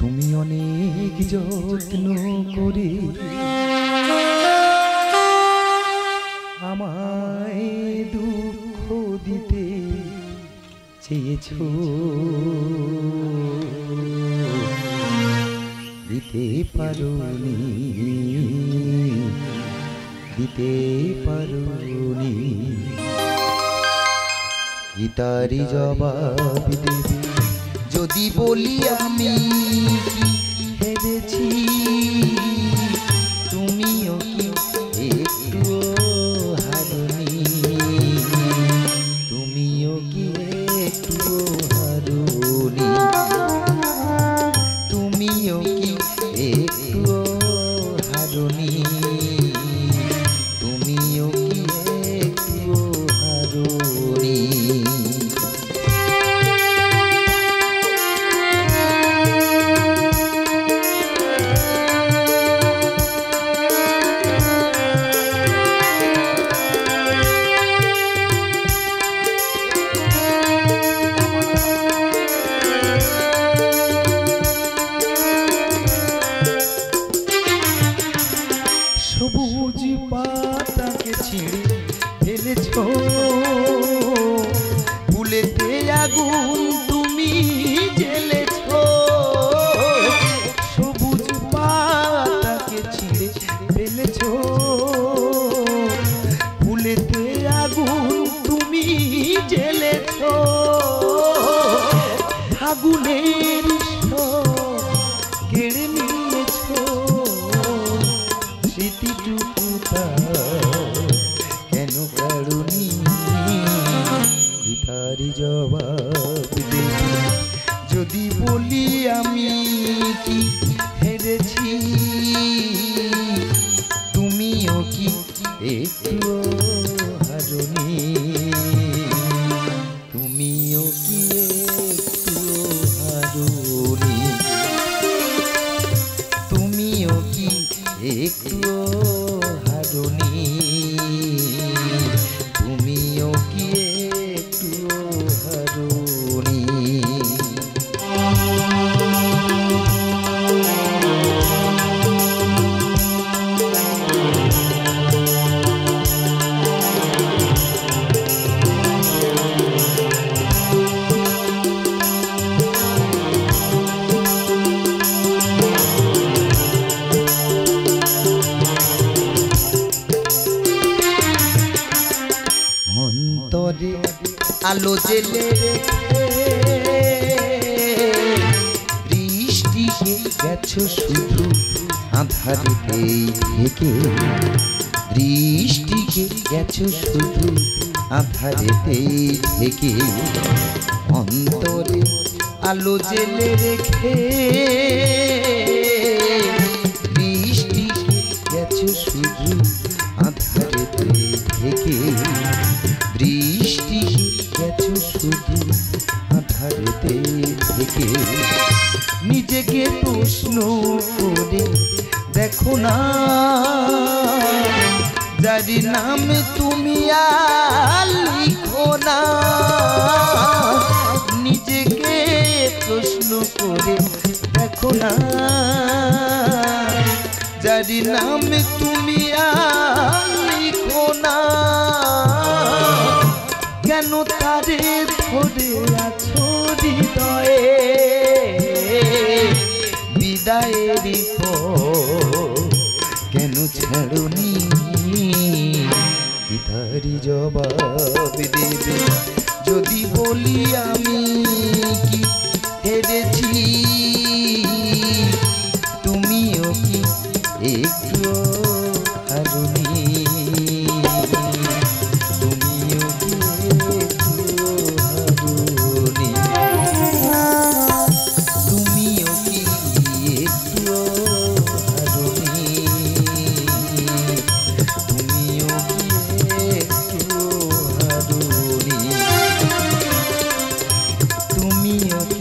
তুমি অনেক যত্ন করে আমায় দুঃখ দিতে চেয়েছো, দিতে পারোনি, দিতে পারোনি। গীতারি জবাব দেবে যদি বলি আমি হেরেছি, তুমিও কি একটু হারনি, তুমিও কি একটু হারনি, তুমিও কি একটু হারনি, তুমিও কি একটু হারনি। সবুজ পাতাকে ছিঁড়ে ফেলেছো, ফুলেতে আগুন তুমি জ্বেলেছো। সবুজ পাতাকে ছিঁড়ে ফেলেছো, ফুলেতে আগুন তুমি জ্বেলেছো। আগুনের কেড়ে নিয়েছো, স্মৃতিটুকুটা কেন কারুনি। গীতারি জবাব দেবে যদি বলি আমি কি হেরেছি, তুমিও কি একটু হারনি, তুমিও কি একটু হারনি, তুমিও কি একটু হারনি, তুমিও কি একটু হারনি। অন্তরে আলো জেলে বৃষ্টিকে গেছো শুধু আঁধারেতেই থেকে, বৃষ্টিকে গেছো শুধু আঁধারেতেই থেকে। অন্তরে আলো জেলে রেখে বৃষ্টিকে গেছো শুধু আঁধারেতে থেকে, বৃষ্টি গেছো শুধু আঁধারেতে থেকে। নিজেকে প্রশ্ন করে দেখো না, যার নামে তুমি আর লিখো না। নিজেকে প্রশ্ন করে দেখো না, যার নামে তুমি আর লিখো না। কেন তারে ধরে আছো হৃদয়ে, বিদায়ের পর কেন ছাড়নি। গীতারি জবাব দেবে যদি বলি আমি কি হেরেছি, তুমিও কি একটু হারনি, তুমিও কি একটু হারনি, তুমিও কি একটু হারনি, তুমিও কি একটু হারনি, তুমিও